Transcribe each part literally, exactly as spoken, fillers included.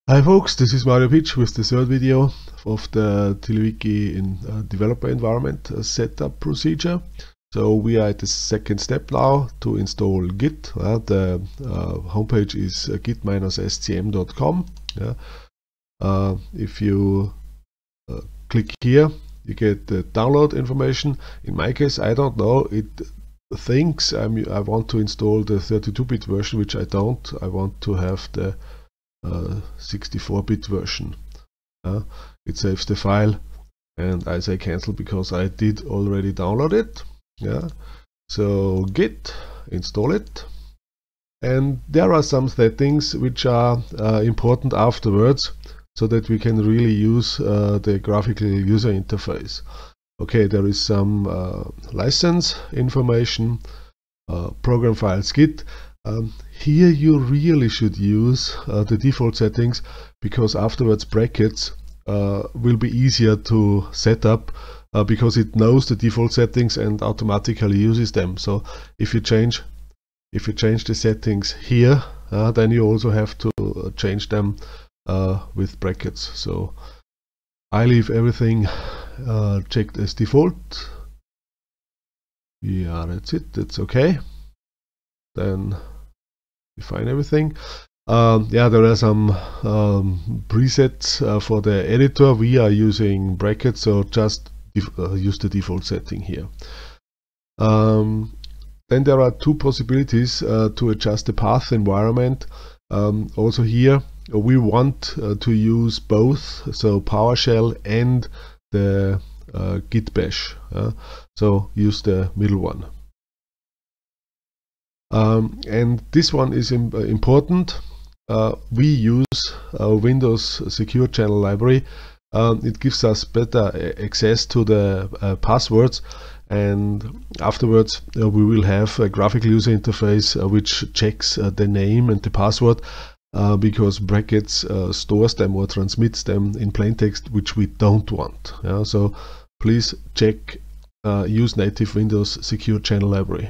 Hi folks, this is Mario Pitsch with the third video of the TiddlyWiki in uh, developer environment uh, setup procedure. So we are at the second step now to install Git. Uh, the uh, homepage is uh, git dash s c m dot com. Yeah. Uh, if you uh, click here, you get the download information. In my case, I don't know. It thinks I'm, I want to install the thirty-two bit version, which I don't. I want to have the sixty-four bit uh, version. Uh, it saves the file and I say cancel because I did already download it. Yeah. So git, install it, and there are some settings which are uh, important afterwards so that we can really use uh, the graphical user interface. Okay, there is some uh, license information, uh, program files git. Um, here you really should use uh, the default settings, because afterwards brackets uh, will be easier to set up uh, because it knows the default settings and automatically uses them. So if you change if you change the settings here, uh, then you also have to change them uh, with brackets. So I leave everything uh, checked as default. Yeah, that's it. That's okay. Then define everything. Um, yeah, there are some um, presets uh, for the editor. We are using brackets, so just uh, use the default setting here. Um, then there are two possibilities uh, to adjust the path environment. Um, also here we want uh, to use both, so PowerShell and the uh, Git bash. Uh, so use the middle one. Um, and this one is im important. Uh, we use uh, Windows Secure Channel Library. Um, it gives us better access to the uh, passwords, and afterwards uh, we will have a graphical user interface uh, which checks uh, the name and the password, uh, because brackets uh, stores them or transmits them in plain text, which we don't want. Yeah? So please check, uh, use native Windows Secure Channel Library.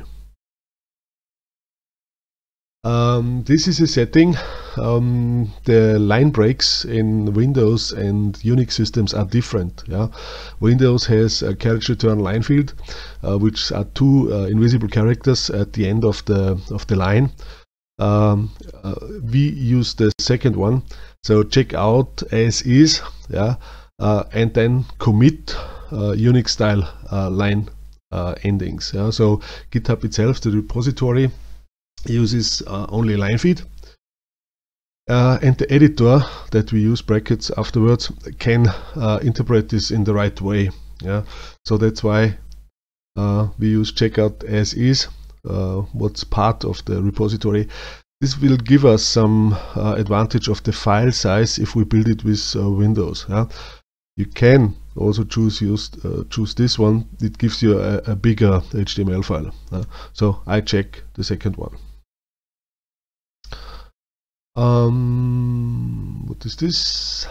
Um, this is a setting. Um, the line breaks in Windows and Unix systems are different. Yeah? Windows has a character return line field, uh, which are two uh, invisible characters at the end of the of the line. Um, uh, we use the second one. So check out as is, yeah, uh, and then commit uh, Unix style uh, line uh, endings. Yeah? So GitHub itself, the repository, uses uh, only line feed, uh, and the editor that we use brackets afterwards can uh, interpret this in the right way. Yeah, so that's why uh, we use checkout as is, uh, what's part of the repository. This will give us some uh, advantage of the file size if we build it with uh, Windows. Yeah? You can also choose use uh, choose this one. It gives you a, a bigger H T M L file. Uh, so I check the second one. Um, what is this?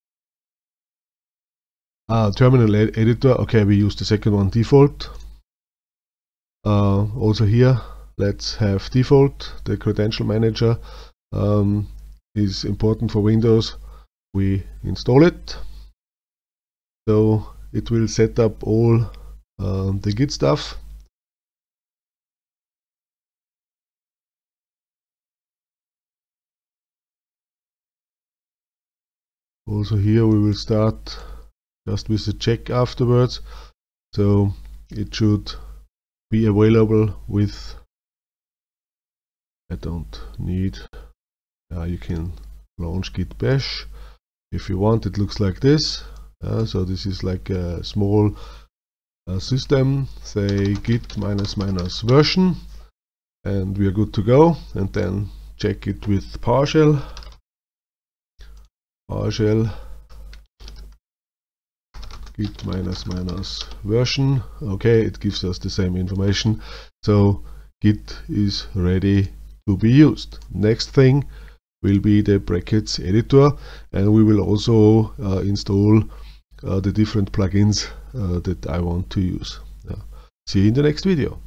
Ah, terminal ed editor. Okay, we use the second one, default. Uh, also here, let's have default. The credential manager um, is important for Windows. We install it. So it will set up all uh, the Git stuff. Also here we will start just with a check afterwards. So it should be available with, I don't need, uh, you can launch Git bash if you want. It looks like this. Uh, so this is like a small uh, system, say git minus minus version, and we are good to go. And then check it with PowerShell. PowerShell git minus minus version. Okay, it gives us the same information. So Git is ready to be used. Next thing will be the brackets editor, and we will also uh, install uh, the different plugins uh, that I want to use. Yeah. See you in the next video.